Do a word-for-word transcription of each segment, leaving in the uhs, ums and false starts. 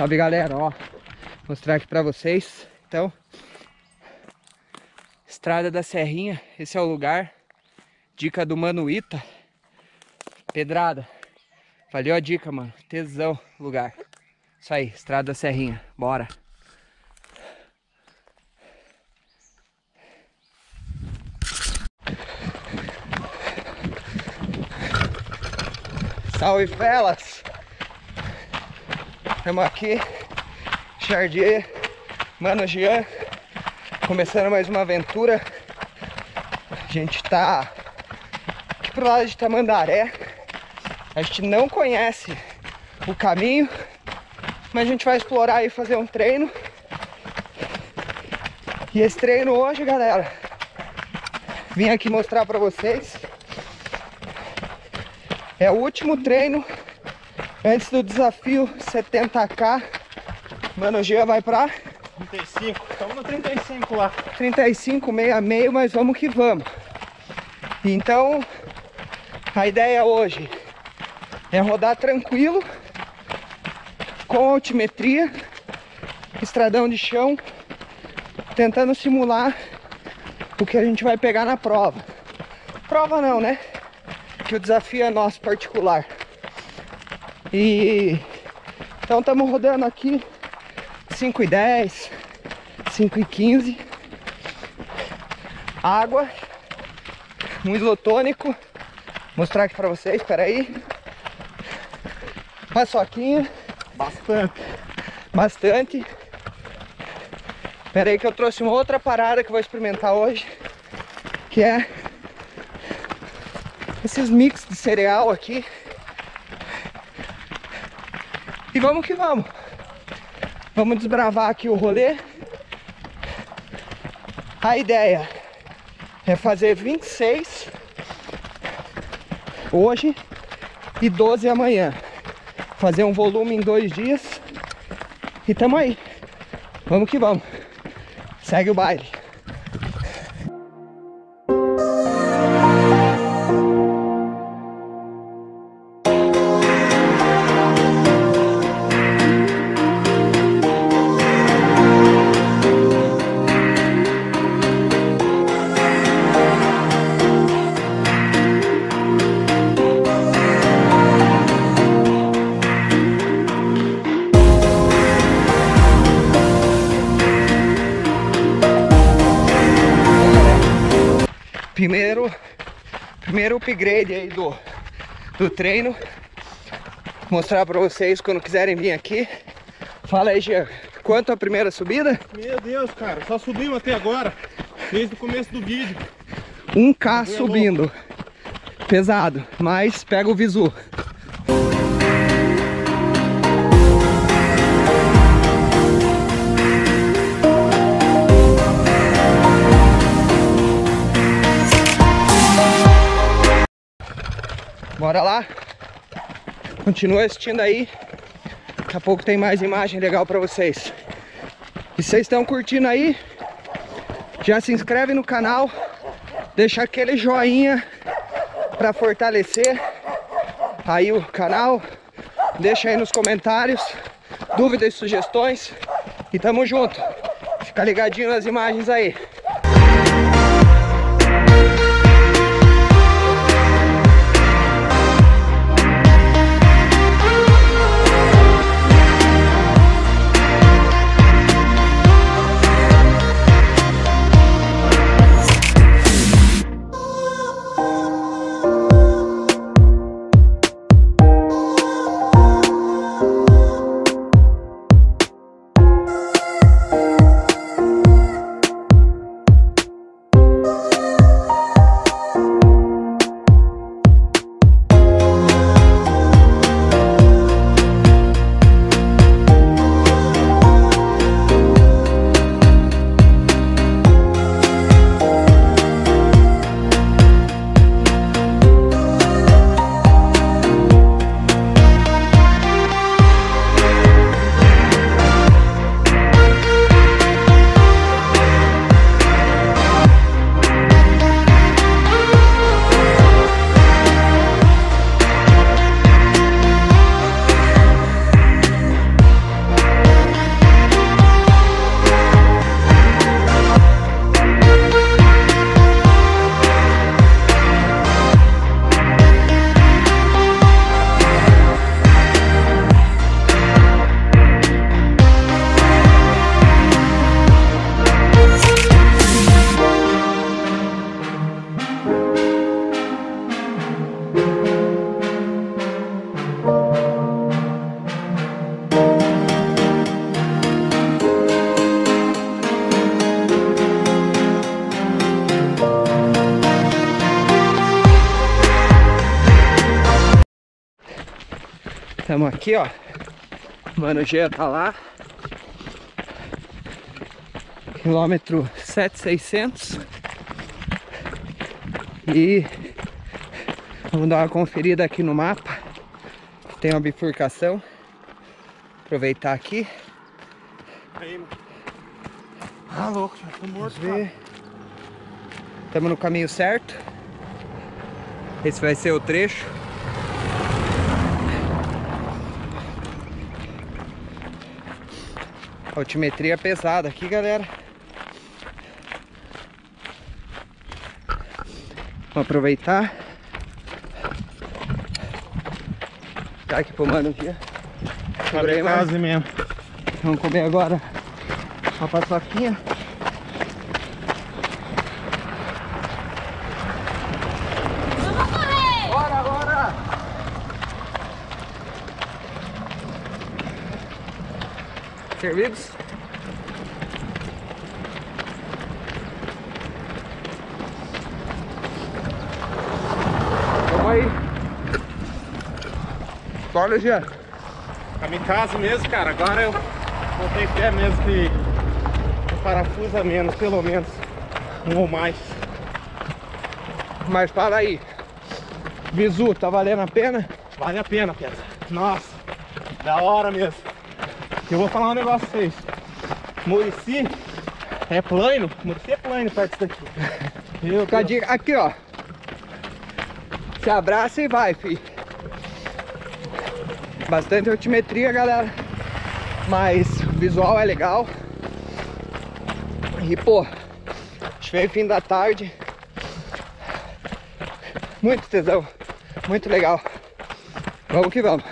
Salve, galera, ó, mostrar aqui pra vocês. Então, Estrada da Serrinha, esse é o lugar. Dica do Mano Ita. Pedrada. Valeu a dica, mano. Tesão lugar. Isso aí, Estrada da Serrinha. Bora. Salve, felas. Estamos aqui, Jardim, Mano Jean, começando mais uma aventura. A gente tá aqui pro lado de Tamandaré. A gente não conhece o caminho, mas a gente vai explorar e fazer um treino. E esse treino hoje, galera, vim aqui mostrar pra vocês. É o último treino antes do desafio setenta K. Mano Jean vai pra trinta e cinco, estamos no trinta e cinco lá. trinta e cinco, meio a meio, mas vamos que vamos. Então, a ideia hoje é rodar tranquilo, com altimetria, estradão de chão, tentando simular o que a gente vai pegar na prova. Prova não, né? Que o desafio é nosso particular. E então estamos rodando aqui cinco e dez, cinco e quinze. Água, um isotônico. Mostrar aqui pra vocês, espera aí. Paçoquinha. Bastante. Bastante. Espera aí que eu trouxe uma outra parada que eu vou experimentar hoje, que é esses mix de cereal aqui. E vamos que vamos. Vamos desbravar aqui o rolê. A ideia é fazer vinte e seis hoje e doze amanhã. Fazer um volume em dois dias. E tamo aí. Vamos que vamos. Segue o baile. Primeiro, primeiro upgrade aí do, do treino. Vou mostrar pra vocês quando quiserem vir aqui. Fala aí, Jean, quanto a primeira subida? Meu Deus, cara, só subimos até agora, desde o começo do vídeo. um K subindo. Pesado, mas pega o visu. Bora lá, continua assistindo aí, daqui a pouco tem mais imagem legal pra vocês. E vocês estão curtindo aí, já se inscreve no canal, deixa aquele joinha pra fortalecer aí o canal, deixa aí nos comentários dúvidas e sugestões e tamo junto, fica ligadinho nas imagens aí. Tamo aqui, ó. Mano, o G tá lá. Quilômetro sete mil e seiscentos. E vamos dar uma conferida aqui no mapa. Tem uma bifurcação. Aproveitar aqui. Aí, mano. Ah, louco, já tô morto. Vamos ver. Estamos no caminho certo. Esse vai ser o trecho. Altimetria pesada aqui, galera. Vamos aproveitar. Tá aqui pro mano aqui. Segura aí, mano. Quase mesmo. Vamos comer agora uma paçoquinha. Vamos correr! Bora, bora! Servidos? Vamos aí. Bora, Jean. Kamikaze mesmo, cara. Agora eu botei fé mesmo que um parafuso a menos, pelo menos. Um ou mais. Mas para aí. Bizu, tá valendo a pena? Vale a pena, Pedro. Nossa, da hora mesmo. Eu vou falar um negócio pra vocês. Murici é plano. Murici é plano perto disso daqui. Meu Fica a Deus. dica- Aqui, ó. Se abraça e vai, fi. Bastante altimetria, galera. Mas o visual é legal. E, pô, veio fim da tarde. Muito tesão. Muito legal. Vamos que vamos.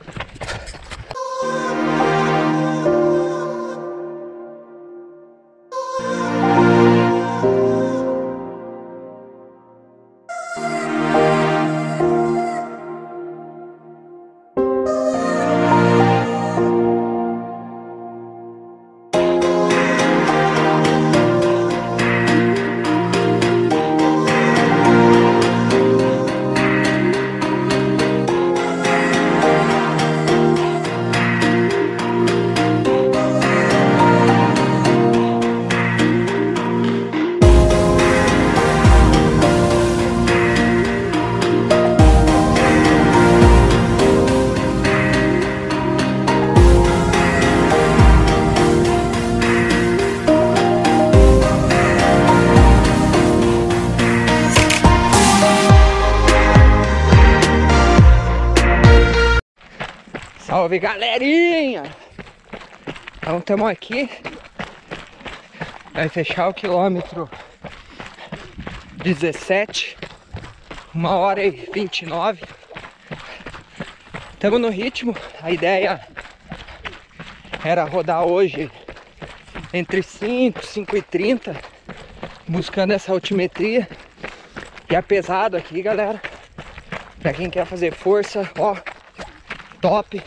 Salve, galerinha! Então estamos aqui. Vai fechar o quilômetro dezessete, uma hora e vinte e nove. Estamos no ritmo. A ideia era rodar hoje entre cinco, cinco e trinta, buscando essa altimetria. E é pesado aqui, galera. Pra quem quer fazer força, ó, top.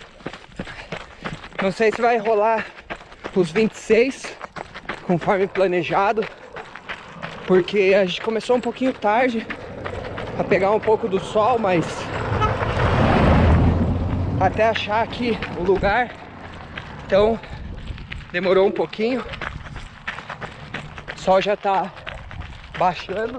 Não sei se vai rolar os vinte e seis, conforme planejado, porque a gente começou um pouquinho tarde a pegar um pouco do sol, mas até achar aqui o lugar, então demorou um pouquinho. O sol já tá baixando,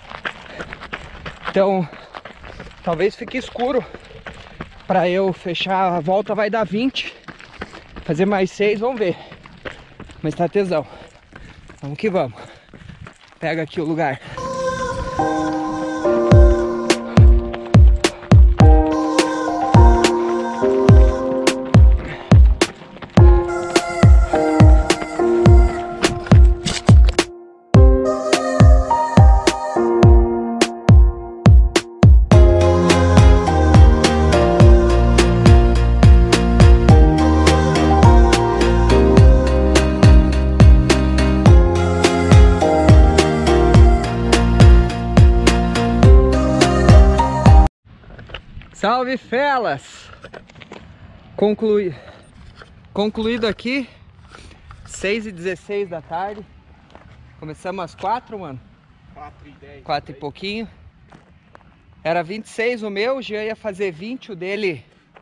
então talvez fique escuro para eu fechar. A volta vai dar vinte, fazer mais seis, vamos ver. Mas tá tesão. Vamos que vamos. Pega aqui o lugar. Salve, felas! Conclui... Concluído aqui, seis e dezesseis da tarde. Começamos às quatro, mano. quatro e dez. quatro e pouquinho. Era vinte e seis o meu, já ia fazer vinte, o dele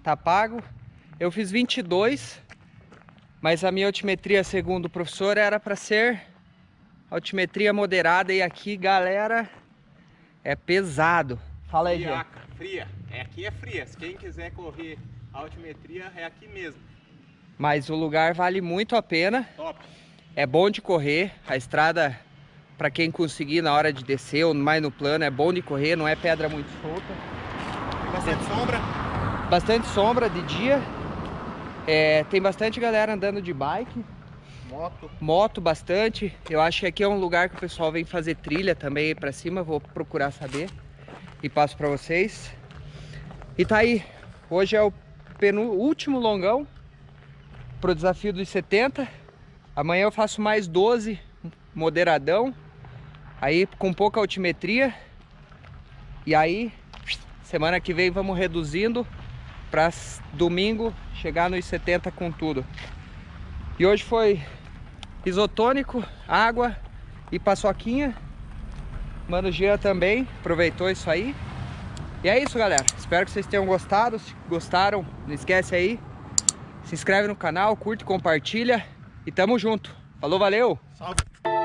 tá pago. Eu fiz vinte e dois, mas a minha altimetria, segundo o professor, era para ser altimetria moderada. E aqui, galera, é pesado. Fala aí, Jean. Friaca, fria. É, aqui é fria. Se quem quiser correr a altimetria, é aqui mesmo. Mas o lugar vale muito a pena. Top. É bom de correr. A estrada, para quem conseguir na hora de descer ou mais no plano, é bom de correr. Não é pedra muito solta. Tem bastante sombra. Bastante sombra de dia. É, tem bastante galera andando de bike. Moto. Moto bastante. Eu acho que aqui é um lugar que o pessoal vem fazer trilha também aí pra cima. Vou procurar saber e passo pra vocês. E tá aí. Hoje é o penúltimo longão pro desafio dos setenta. Amanhã eu faço mais doze, moderadão. Aí com pouca altimetria. E aí, semana que vem vamos reduzindo pra domingo chegar nos setenta com tudo. E hoje foi isotônico, água e paçoquinha. Mano Jean também aproveitou isso aí. E é isso, galera. Espero que vocês tenham gostado. Se gostaram, não esquece aí. Se inscreve no canal, curte, compartilha. E tamo junto. Falou, valeu! Salve!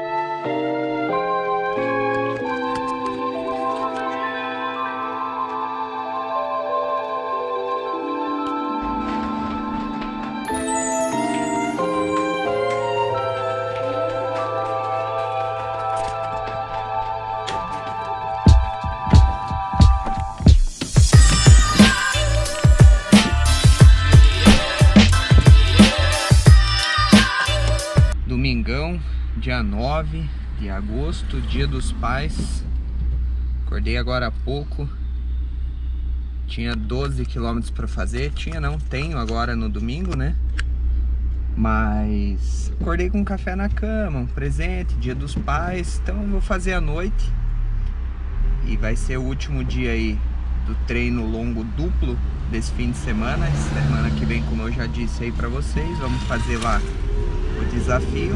Domingão, dia nove de agosto, dia dos pais. Acordei agora há pouco. Tinha doze quilômetros para fazer. Tinha não, tenho agora no domingo, né? Mas acordei com um café na cama, um presente, dia dos pais. Então vou fazer à noite. E vai ser o último dia aí do treino longo duplo desse fim de semana. Semana que vem, como eu já disse aí para vocês, vamos fazer lá o desafio.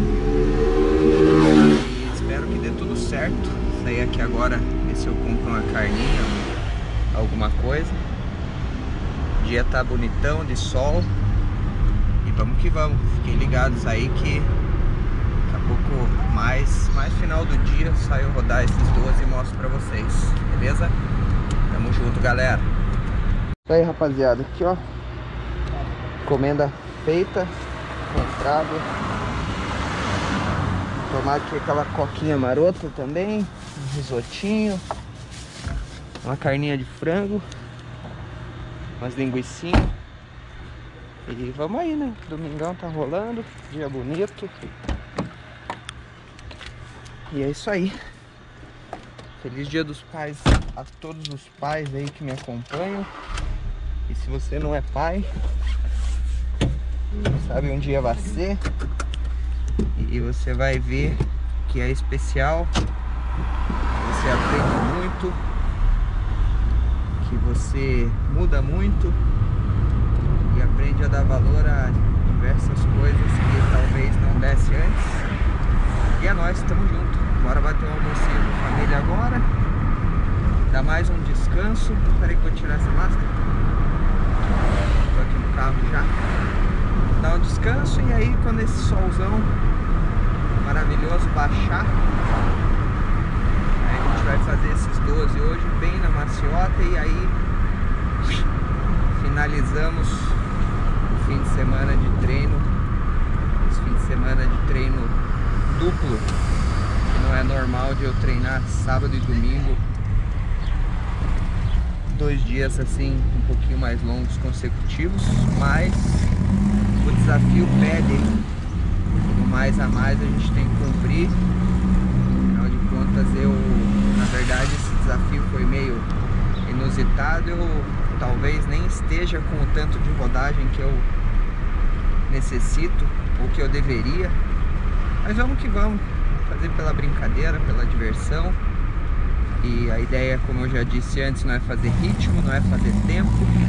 E espero que dê tudo certo. Sair aqui agora, ver se eu compro uma carninha, alguma coisa. O dia tá bonitão, de sol. E vamos que vamos. Fiquem ligados aí que daqui a pouco mais, mais final do dia saio rodar esses doze e mostro pra vocês. Beleza? Tamo junto, galera. Isso aí, rapaziada. Aqui, ó. Encomenda feita. Comprado. Tomar aqui aquela coquinha marota também, um risotinho, uma carninha de frango, umas linguiçinhas. E vamos aí, né? Domingão tá rolando, dia bonito. E é isso aí. Feliz Dia dos Pais a todos os pais aí que me acompanham. E se você não é pai, sabe, um dia vai ser. E você vai ver que é especial, você aprende muito, que você muda muito e aprende a dar valor a diversas coisas que talvez não desse antes. E é nóis, tamo junto. Bora bater um almocinho com a família agora, dar mais um descanso. Peraí que eu vou tirar essa máscara. Tô aqui no carro já. Dar um descanso e aí quando esse solzão maravilhoso baixar, aí a gente vai fazer esses doze hoje bem na maciota. E aí finalizamos o fim de semana de treino, esse fim de semana de treino duplo, que não é normal de eu treinar sábado e domingo, dois dias assim um pouquinho mais longos consecutivos, mas o desafio pede, no mais a mais a gente tem que cumprir. Afinal de contas, eu, na verdade, esse desafio foi meio inusitado. Eu talvez nem esteja com o tanto de rodagem que eu necessito ou que eu deveria, mas vamos que vamos, fazer pela brincadeira, pela diversão. E a ideia, como eu já disse antes, não é fazer ritmo, não é fazer tempo.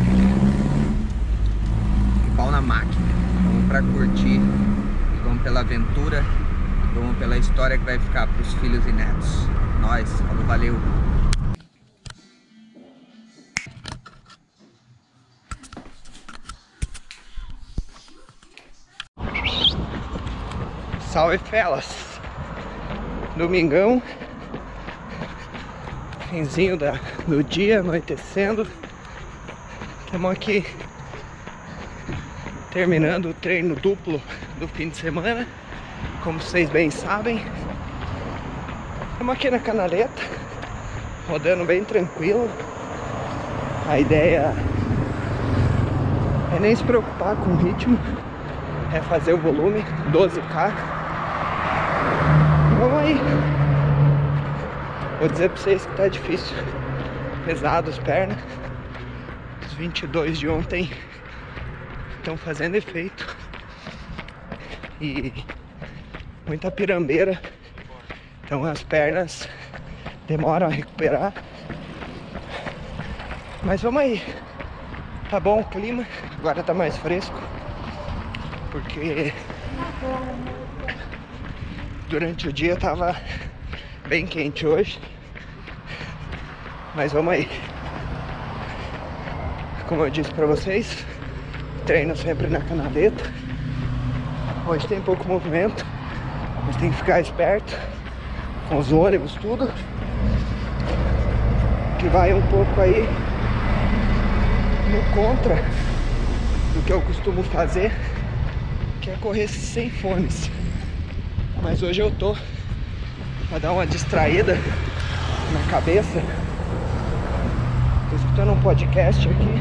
E pau na máquina. Vamos pra curtir, e vamos pela aventura, e vamos pela história que vai ficar pros filhos e netos. Nós, falou, valeu! Salve, felas! Domingão, finzinho da, do dia, anoitecendo. Estamos aqui terminando o treino duplo do fim de semana, como vocês bem sabem. Estamos aqui na canaleta, rodando bem tranquilo. A ideia é nem se preocupar com o ritmo, é fazer o volume, doze K. Vamos aí. Vou dizer pra vocês que tá difícil, pesado as pernas. Os vinte e dois de ontem estão fazendo efeito. E muita pirambeira, então as pernas demoram a recuperar. Mas vamos aí. Tá bom o clima, agora tá mais fresco, porque durante o dia tava bem quente hoje. Mas vamos aí. Como eu disse pra vocês, treino sempre na canaleta. Hoje tem pouco movimento, mas tem que ficar esperto com os ônibus, tudo que vai um pouco aí no contra do que eu costumo fazer, que é correr sem fones. Mas hoje eu tô pra dar uma distraída na cabeça. Tô escutando um podcast aqui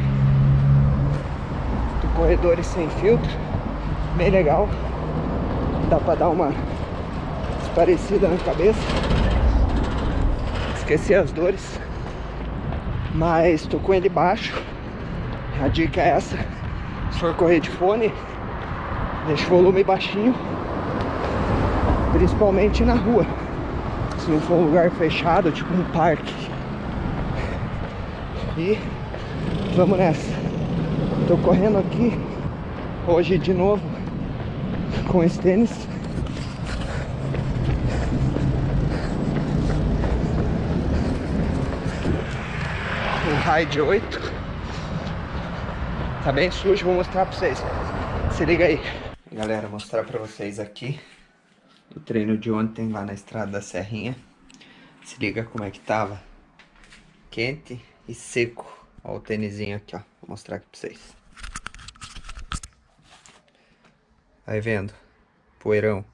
do Corredores Sem Filtro, bem legal. Dá pra dar uma esparecida na cabeça, esquecer as dores. Mas tô com ele baixo. A dica é essa: se for correr de fone, deixa o volume baixinho, principalmente na rua. Se não for um lugar fechado, tipo um parque. E vamos nessa. Tô correndo aqui hoje de novo com esse tênis. O Ride oito. Tá bem sujo, vou mostrar pra vocês. Se liga aí. Galera, vou mostrar pra vocês aqui o treino de ontem lá na estrada da Serrinha. Se liga como é que tava. Quente e seco. Ó o tênisinho aqui, ó. Vou mostrar aqui pra vocês. Vai vendo? Poeirão.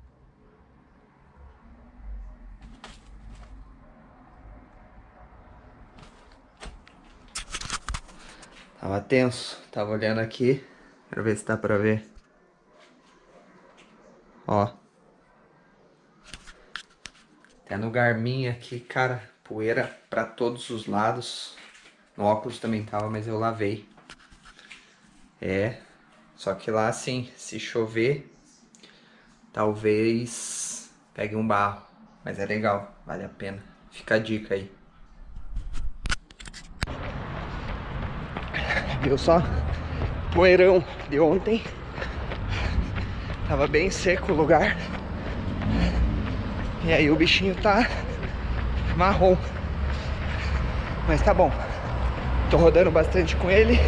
Tava tenso, tava olhando aqui, quero ver se dá pra ver. Ó. Até no Garmin aqui, cara, poeira pra todos os lados. No óculos também tava, mas eu lavei. É, só que lá assim, se chover, talvez pegue um barro. Mas é legal, vale a pena. Fica a dica aí. Viu só? Poeirão de ontem. Tava bem seco o lugar. E aí o bichinho tá marrom. Mas tá bom. Tô rodando bastante com ele.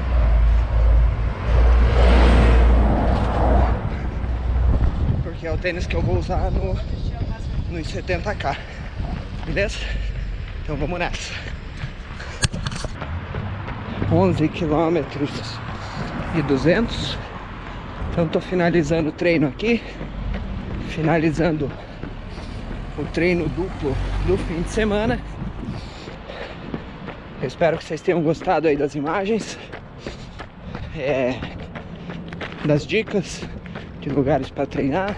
Porque é o tênis que eu vou usar no, nos setenta K. Beleza? Então vamos nessa. onze quilômetros e duzentos. Então tô finalizando o treino aqui, finalizando o treino duplo do fim de semana. Eu espero que vocês tenham gostado aí das imagens, é, das dicas de lugares para treinar.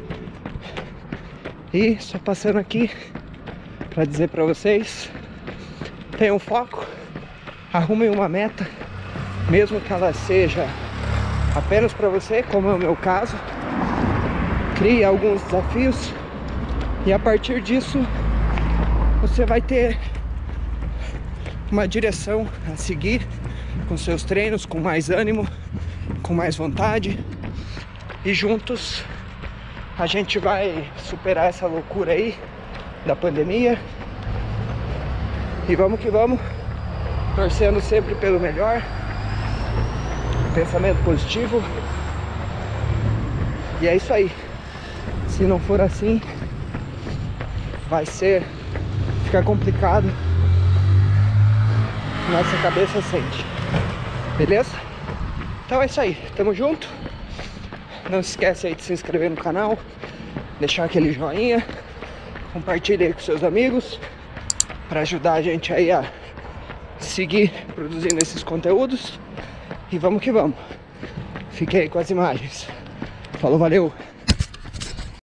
E só passando aqui para dizer para vocês: tenham foco, arrumem uma meta, mesmo que ela seja apenas para você, como é o meu caso. Crie alguns desafios e a partir disso você vai ter uma direção a seguir com seus treinos, com mais ânimo, com mais vontade, e juntos a gente vai superar essa loucura aí da pandemia. E vamos que vamos, torcendo sempre pelo melhor, pensamento positivo. E é isso aí. Se não for assim, vai ser, ficar complicado. Nossa cabeça sente. Beleza? Então é isso aí, tamo junto. Não se esquece aí de se inscrever no canal, deixar aquele joinha, compartilha aí com seus amigos, para ajudar a gente aí a seguir produzindo esses conteúdos. E vamos que vamos. Fiquei com as imagens. Falou, valeu!